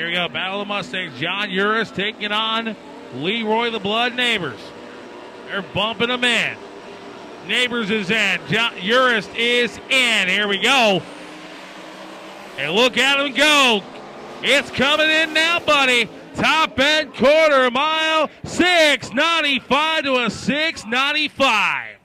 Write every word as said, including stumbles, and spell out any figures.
we go. Battle of the Mustangs. John Urist taking on Leroy the Blood Neighbors. They're bumping them in. Neighbors is in. John Urist is in. Here we go. And look at him go. It's coming in now, buddy. Top end quarter mile. six ninety-five to a six ninety-five.